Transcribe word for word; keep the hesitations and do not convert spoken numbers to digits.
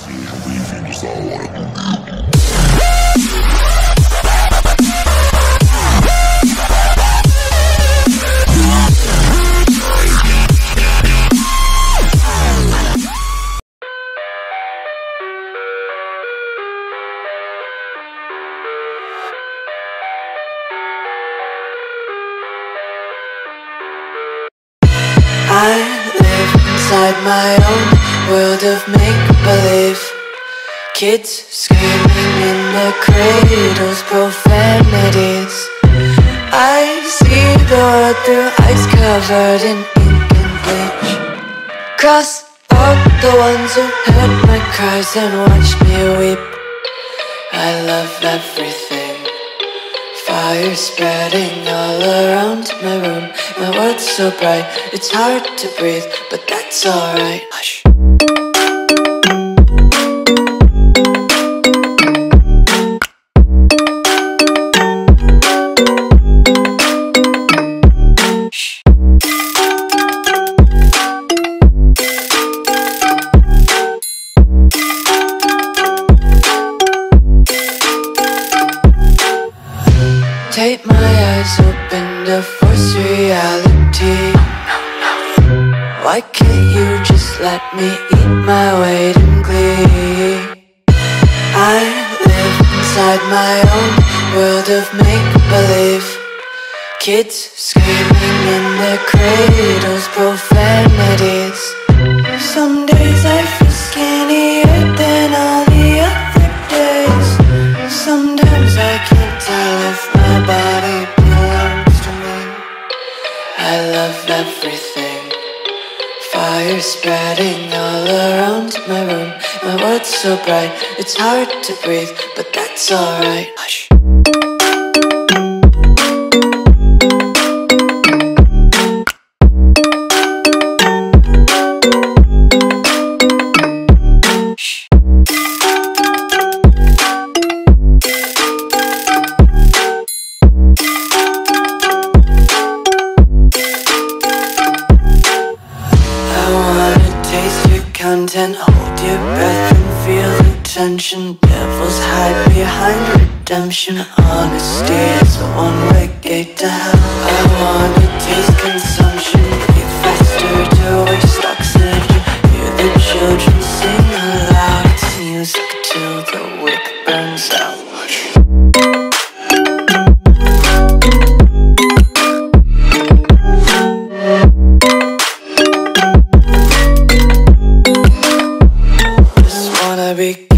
I live inside my own world of make-believe. Kids screaming in the cradles, profanities. I see the world through eyes covered in ink and bleach. Cross out the ones who heard my cries and watched me weep. I love everything. Fire spreading all around my room. My world's so bright, it's hard to breathe, but that's alright. Hush. Take my eyes open to force reality. Why can't you just let me eat my weight in glee? I live inside my own world of make-believe. Kids screaming in their cradles, profanities. Some days I feel skinnier than all the other days. Sometimes I can't tell if my body belongs to me. I love everything. Fire spreading all around my room. My world's so bright, it's hard to breathe, but that's alright. Hush. Content, hold your breath and feel the tension. Devils hide behind redemption. Honesty is a one-way gate to hell. I wanna taste consumption, breathe faster to waste oxygen. Hear the children sing aloud. It's music till the wick burns out. Be